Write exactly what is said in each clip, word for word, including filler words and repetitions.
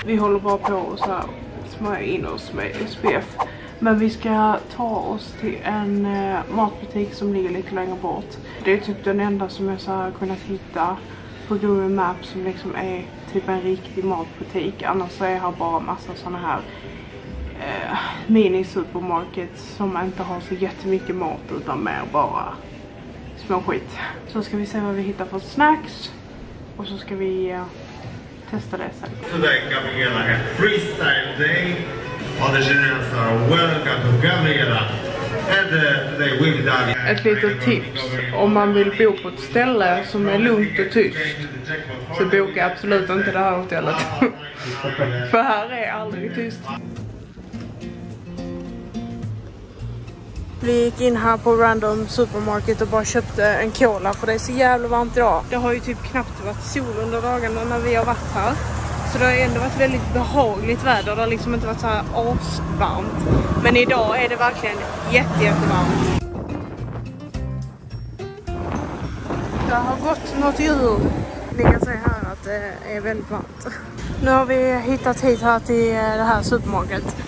Vi håller bara på och så här smörja in oss med S P F. Men vi ska ta oss till en eh, matbutik som ligger lite längre bort. Det är typ den enda som jag så har kunnat hitta på Google Maps som liksom är typ en riktig matbutik. Annars så är här bara massa såna här eh, mini-supermarkets som inte har så jättemycket mat utan mer bara små skit. Så ska vi se vad vi hittar för snacks och så ska vi eh, testa det sen. Today Gabriela had freestyle day. All the generals are welcome to Gabriela. And uh, today we'll be done. Ett litet tips, om man vill bo på ett ställe som är lugnt och tyst så boka absolut inte det här hotellet. För här är aldrig tyst. Vi gick in här på Random Supermarket och bara köpte en cola för det är så jävla varmt idag. Det har ju typ knappt varit sol under dagarna när vi har varit här. Så det har ändå varit väldigt behagligt väder. Det har liksom inte varit så här asvarmt. Men idag är det verkligen jätte, jättevarmt. Det har gått något djur. Ni kan se här att det är väldigt varmt. Nu har vi hittat hit här till det här supermarket.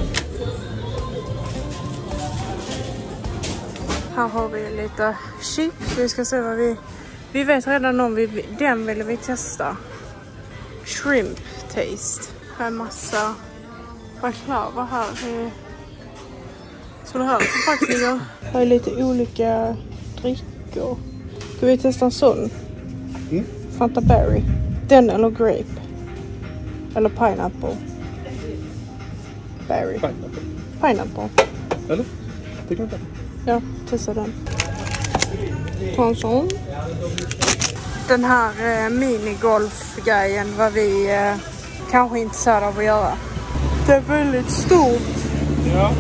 Här har vi lite chips. Vi ska se vad vi... Vi vet redan om vi... Den vill vi testa. Shrimp taste. Här är massa baklava här. Så det här förpackningar. Här är lite olika drickor. Ska vi testa en sån? Mm. Fanta berry. Den eller grape. Eller pineapple. Berry. Pineapple. Pineapple. Eller? Tycker du inte? Ja, testa den. Ta en sån. Den här eh, minigolf-grejen var vi eh, kanske intresserade av att göra. Det är väldigt stort. Ja.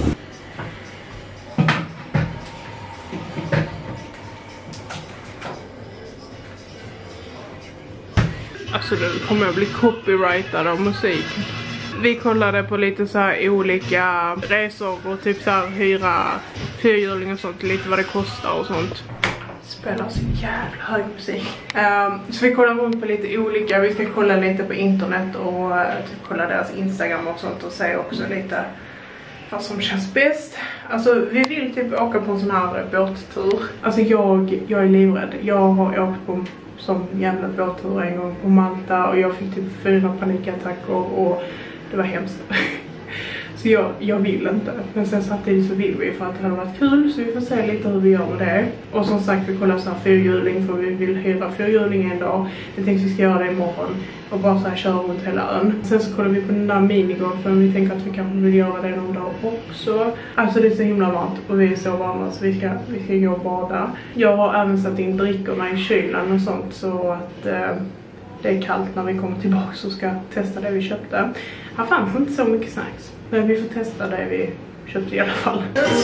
Alltså det kommer att bli copyrightad av musik. Vi kollade på lite så här olika resor och typ så här hyra fyrhjuling och sånt, lite vad det kostar och sånt. Spelar så jävla hög musik. Um, så vi kollar runt på lite olika. Vi ska kolla lite på internet och uh, typ kolla deras Instagram och sånt och se också lite vad som känns bäst. Alltså vi vill typ åka på en sån här båttur. Alltså jag, jag är livrädd. Jag har åkt på som jävla båttur en gång på Malta och jag fick typ fyra panikattacker och det var hemskt. Så jag, jag vill inte. Men sen samtidigt så vill vi för att det hade varit kul. Så vi får se lite hur vi gör med det. Och som sagt vi kollar så här fyrhjuling. För vi vill hyra fyrhjuling en dag. Jag tänkte vi ska göra det imorgon. Och bara så här köra runt hela ön. Sen så kollar vi på den där minigolfen. Vi tänker att vi kanske vill göra det någon dag också. Alltså det är så himla varmt. Och vi är så varma så vi ska, vi ska gå och bada. Jag har även satt in drickorna i kylen och sånt. Så att... Eh, det är kallt när vi kommer tillbaka och ska testa det vi köpte. Här fanns inte så mycket snacks. Men vi får testa det vi köpte i alla fall.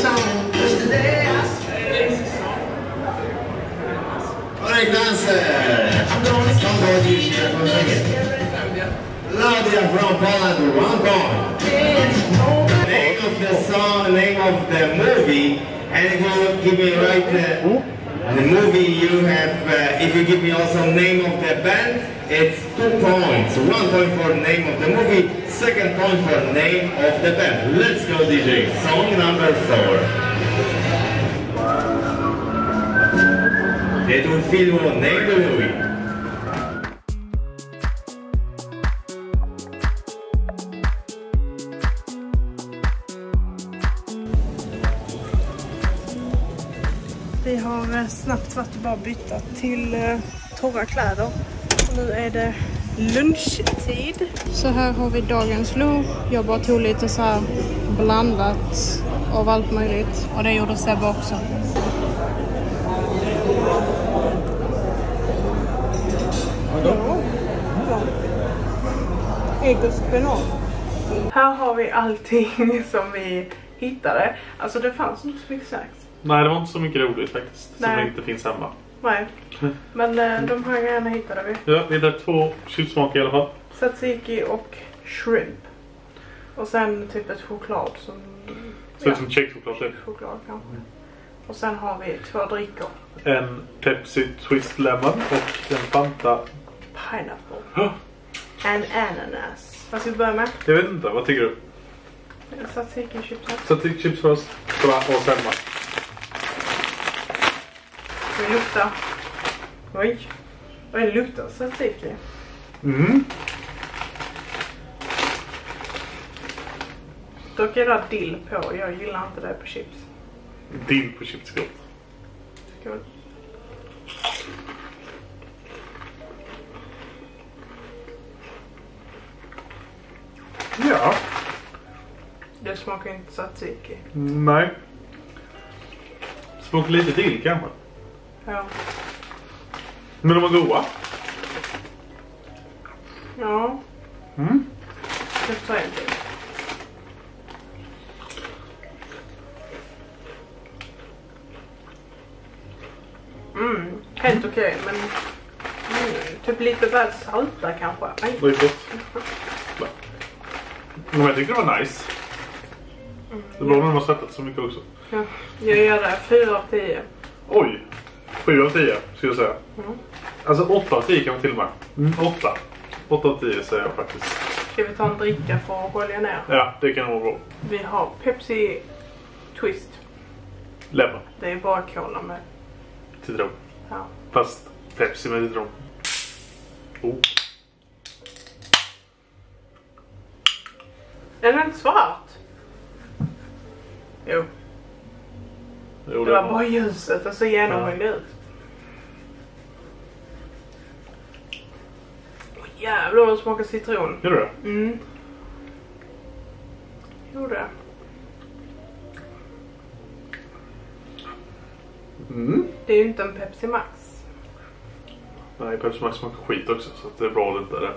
Claudia from Poland, one point. Name of the song, name of the movie, and if you give me right uh, the movie you have, uh, if you give me also name of the band, it's two points. One point for name of the movie, second point for name of the band. Let's go D J, song number four. Det är un film och name the movie. Vi har snabbt varit och bara bytta till uh, torra kläder. Och nu är det lunchtid. Så här har vi dagens lunch. Jag bara tog lite så här blandat av allt möjligt. Och det gjorde Sebbe också. Ja. Ägg och spenat. Här har vi allting som vi hittade. Alltså det fanns nog så mycket snacks. Nej, det var inte så mycket roligt faktiskt. Nej. Som inte finns hemma. Nej, men eh, de här grejerna hittade vi. Ja, vi hittade två chipsmaker i alla fall. Tzatziki och shrimp. Och sen typ ett choklad som... Ser ut som checkchoklad typ. Choklad kanske. Och sen har vi två drickor. En Pepsi Twist Lemon och en Fanta Pineapple. Huh? And ananas. Vad ska vi börja med? Jag vet inte, vad tycker du? Tzatziki-chipsen. Tzatziki-chips först. Kolla, och sen va? Det luktar. Oj. Vad det luktar tzatziki. Mm. Dock är det dill på. Jag gillar inte det på chips. Dill på chips gott. Skål. Ja. Det smakar inte tzatziki. Nej. Smakar lite dill kanske. Ja. Men de var goda. Ja. Mm. Det tar en till. Mm, helt okej, men mm, typ lite väl salta kanske. Aj. Det är gott. Men jag tycker det var nice. Det är bra när de har svettat så mycket också. Ja, jag gör det fyra av tio. Oj, sju av tio skulle jag säga. Mm. Alltså åtta av tio kan man till och med. Mm, åtta. åtta av tio säger jag faktiskt. Ska vi ta en dricka för att skölja ner? Ja, det kan vara bra. Vi har Pepsi Twist. Lemon. Det är bara cola med. Citron. Ja. Fast Pepsi med citron. Oh. Är den inte svart? Jo. Jo, Det var bara ljuset och så genomskinlig ut. Åh, jävlar vad det smakar citron. Gör du det? Mm. Gjorde det. Mm. Det är ju inte en Pepsi Max. Nej, Pepsi Max smakar skit också så att det är bra lite där.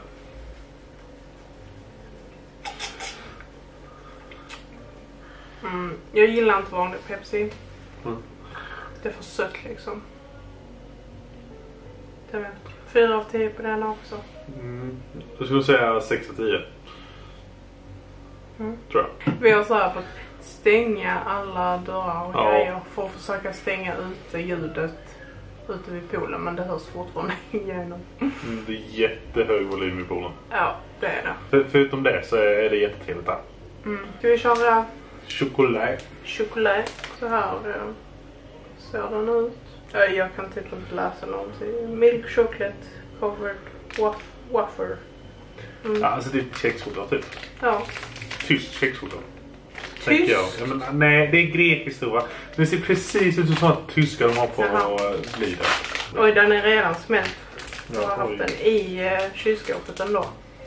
Mm. Jag gillar inte vanlig Pepsi. Mm. Det är för sött liksom. Det vet. Fyra av tio på den också. Mm. Jag skulle säga sex av tio. Mm. Tror jag. Vi har så här fått stänga alla dörrar och Ja. grejer för att försöka stänga ute ljudet ute vid poolen, men det hörs fortfarande igenom. Mm, det är jättehög volym i poolen. Ja, det är det. För, förutom det så är det jättetrevligt här. Mm. Ska vi köra Choklad. choklad? Så här eh, ser den ut. Ja, jag kan typ inte läsa någonting. Milk chocolate covered waff wafer. Mm. Ja, alltså det är kexchoklad typ. Ja. Tysk kexchoklad. Tysk? Tänker jag. Ja, men, nej, det är grekiskt då va? Det ser precis ut som sånt tyskar de har på Jaha. uh, Lidl. Oj, den är redan smält. Jag har Ja, haft oj. den i uh, kylskåpet ändå.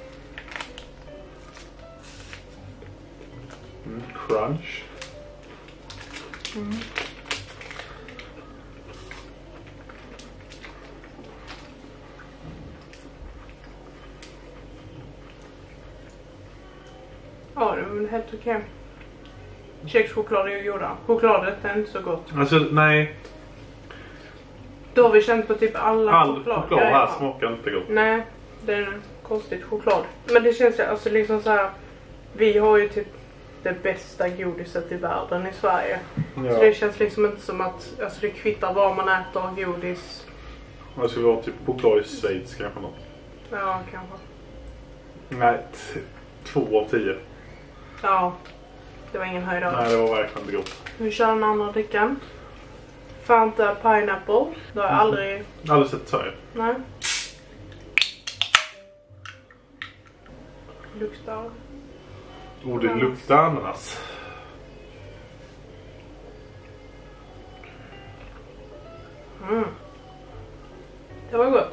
Mm, crunch. Mm. Ja, det är väl helt okej. Kexchoklad är ju goda. Chokladet är inte så gott. Alltså nej, Då har vi känt på typ alla all choklad. choklad här Ja. smakar inte gott. Nej, det är konstigt choklad. Men det känns ju alltså liksom så här. Vi har ju typ det bästa godiset i världen i Sverige. Ja. Så det känns liksom inte som att alltså det kvittar vad man äter godis. Det skulle vara typ choklad i Schweiz kanske något. Ja, kanske. Nej, t- två av tio. Ja, det var ingen höjdare. Nej, det var verkligen inte gott. Vi kör den andra drickan. Fanta Pineapple. Det har jag aldrig... Aldrig sett så här. Nej. Luktar. Oh, det luktar ananas. Mm. Det var gott.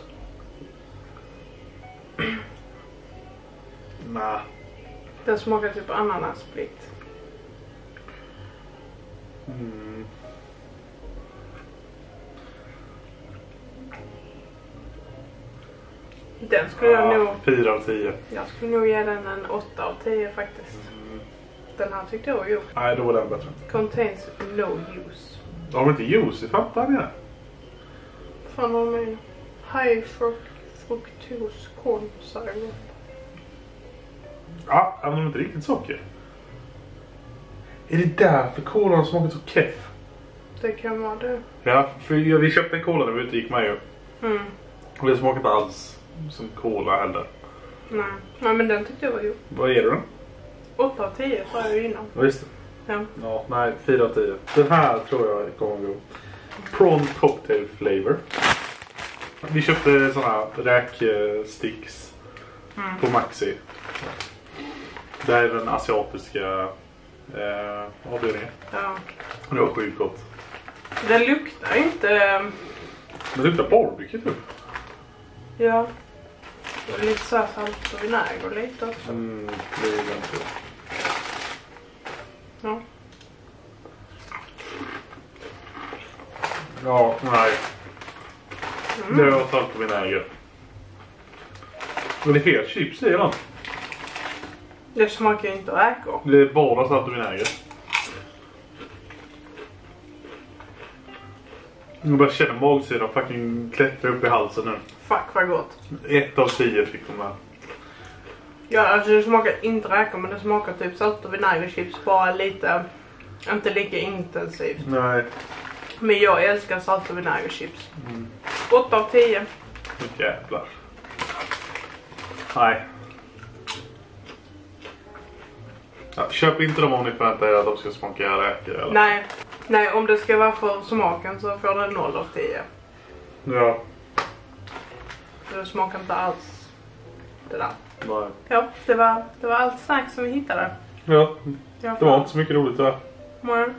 Nej. Den smakar typ ananasplikt. Mm. Den skulle jag Ja, nog... fyra av tio. Jag skulle nog ge den en åtta av tio faktiskt. Mm. Den här tyckte jag var god. Nej, då var den bättre. Contains no juice. Har de inte juice i Fanta med? Fan vad med high fructose corn syrup. Ja, men de är inte riktigt socker. Är det därför kolan smakar så keff? Det kan vara det. Ja, för vi köpte en cola när vi ute gick med ju. Mm. Och det smakar inte alls som cola heller. Nej, ja, men den tyckte jag var god. Vad är det då? åtta av tio sa jag ju innan. Ja, just det. Ja. Ja, nej, fyra av tio. Den här tror jag kommer gå. Prawn cocktail flavor. Vi köpte såna här räksticks mm. på Maxi. Det här är den asiatiska eh, avdelningen. Ja. Och det var sjukt gott. Den luktar inte... Det luktar barbecue typ. Ja. Det är lite så här salt och vinäger lite också. Mm, det är ganska. Ja. Ja, nej. Mm. Det var salt och vinäger. Men det är fel chips i den. Det smakar inte räkor. Det är bara salt och vinäger. Jag bara känner magsidan fucking klättra upp i halsen nu. Fuck vad gott. Ett av tio fick de här. Ja, alltså det smakar inte räkor, men det smakar typ salt och vinägerchips, bara lite, inte lika intensivt. Nej. Men jag älskar salt och vinägerchips. Mm. åtta av tio. Jävlar. Nej. Ja, köp inte dem om ni förväntar er att de ska smaka räkor eller? Nej. Nej, om det ska vara för smaken så får det noll av tio. Ja. Det smakar inte alls det där. Nej. Ja, det var, det var allt snack som vi hittade. Ja, det var inte så mycket roligt där. Nej.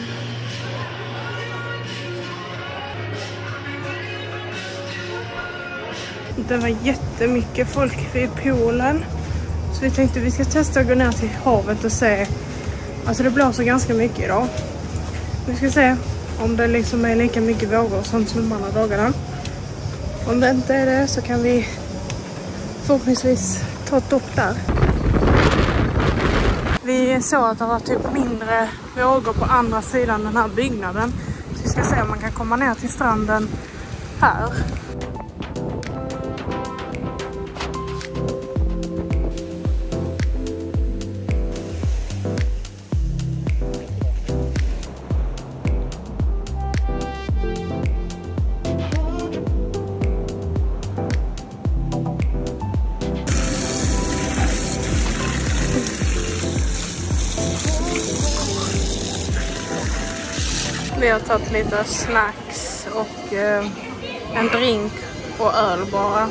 Det var jättemycket folk vid poolen. Så vi tänkte vi ska testa att gå ner till havet och se. Alltså det blåser ganska mycket idag. Vi ska se om det liksom är lika mycket vågor som de andra dagarna. Om det inte är det så kan vi förhoppningsvis ta ett dopp där. Vi såg att det var typ mindre vågor på andra sidan den här byggnaden. Så vi ska se om man kan komma ner till stranden här. Vi har tagit lite snacks och eh, en drink och öl bara.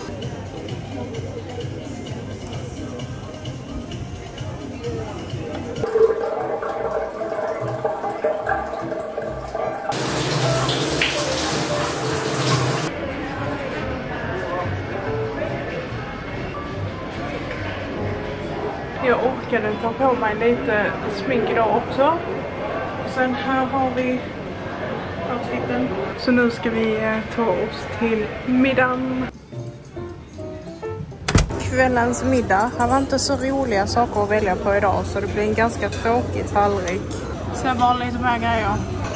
Jag orkade ta på mig lite smink idag också. Sen här har vi outfiten. Så nu ska vi eh, ta oss till middagen. Kvällens middag. Här var inte så roliga saker att välja på idag, så det blir en ganska tråkig tallrik. Så jag bara lite mer grejer.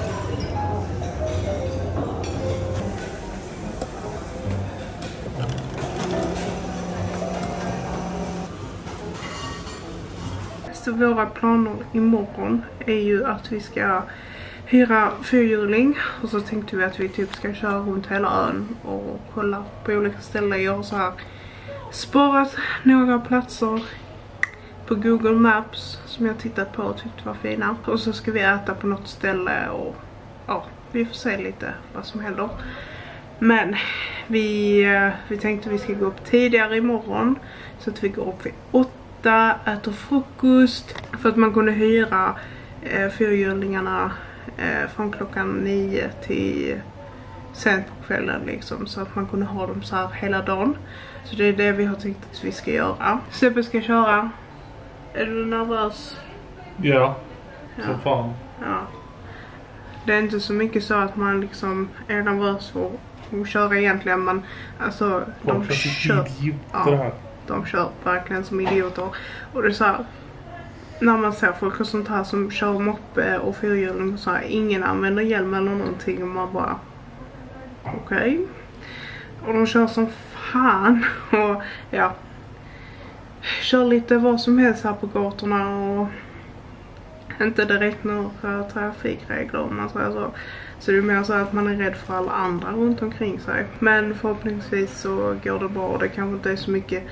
Så våra planer imorgon är ju att vi ska hyra fyrhjuling. Och så tänkte vi att vi typ ska köra runt hela ön och kolla på olika ställen. Jag har så här sparat några platser på Google Maps som jag tittat på och tyckte var fina. Och så ska vi äta på något ställe och ja, vi får se lite vad som händer. Men vi, vi tänkte vi ska gå upp tidigare imorgon så att vi går upp vid åtta, äter frukost. För att man kunde hyra eh, fyrhjulingarna eh, från klockan nio till sent på kvällen liksom. Så att man kunde ha dem så här hela dagen. Så det är det vi har tänkt att vi ska göra. Sebbe ska köra. Är du nervös? Ja, ja. Så fan. Ja. Det är inte så mycket så att man liksom är nervös för att köra egentligen. Men alltså de, de kör, ja, de kör verkligen som idioter. Och det är så här, när man ser folk och sånt här som kör moppe och fyrhjuling och så här, ingen använder hjälm eller någonting och man bara okej. Okay. Och de kör som fan och ja, kör lite vad som helst här på gatorna och inte direkt några trafikregler om man säger så. Så det är mer så att man är rädd för alla andra runt omkring sig. Men förhoppningsvis så går det bra och det kanske inte är så mycket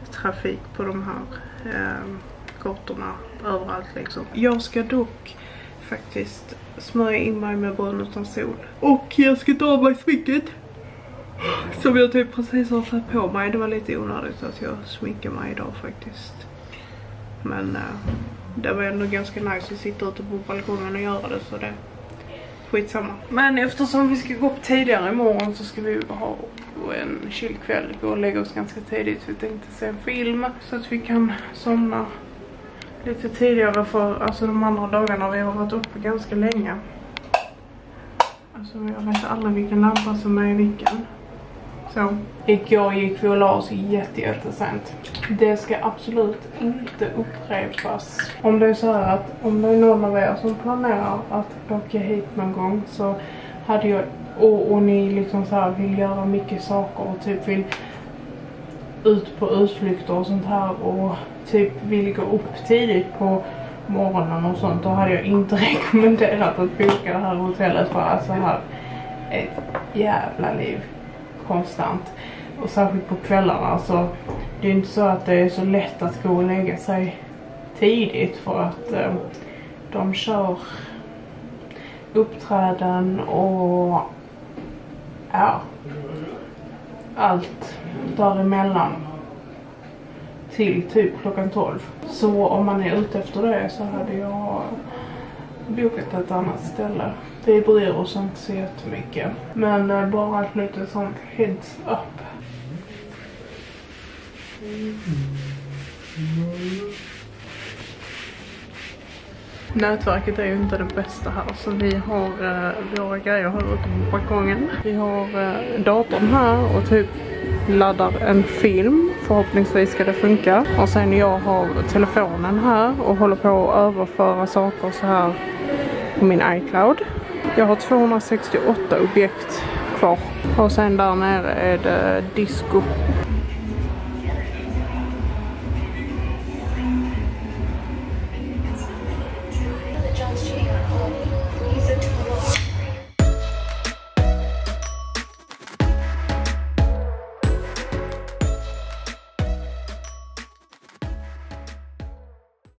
trafik på de här eh, gatorna överallt liksom. Jag ska dock faktiskt smörja in mig med brun utan sol. Och jag ska ta av mig sminket. Som jag typ precis har tagit på mig. Det var lite onödigt att jag sminkar mig idag faktiskt. Men äh, det var ändå ganska nice att sitta ute på balkongen och göra det, så det är skitsamma. Men eftersom vi ska gå upp tidigare imorgon så ska vi ha en chill kväll. Gå och lägga oss ganska tidigt. Vi tänkte se en film så att vi kan somna lite tidigare, för alltså de andra dagarna vi har varit uppe ganska länge. Alltså jag vet aldrig vilken lampa som är i vilken. Så igår gick vi och la oss jätte, jätte sent. Det ska absolut inte upprepas. Om det är så här att om det är någon av er som planerar att åka hit någon gång, så hade jag, och, och ni liksom så här vill göra mycket saker och typ vill ut på utflykter och sånt här och typ vill gå upp tidigt på morgonen och sånt, då hade jag inte rekommenderat att boka det här hotellet, för alltså här är ett jävla liv konstant. Och särskilt på kvällarna, så det är inte så att det är så lätt att gå och lägga sig tidigt, för att eh, de kör uppträden och ja, allt däremellan till typ klockan tolv. Så om man är ute efter det så hade jag bokat ett annat ställe. Vi bryr oss inte så jättemycket. Men äh, bara ett lite sånt heads up. Nätverket är ju inte det bästa här, så vi har äh, våra grejer här ute på balkongen. Vi har äh, datorn här och typ laddar en film. Förhoppningsvis ska det funka. Och sen jag har telefonen här och håller på att överföra saker så här på min iCloud. Jag har tvåhundrasextioåtta objekt kvar. Och sen där nere är det disco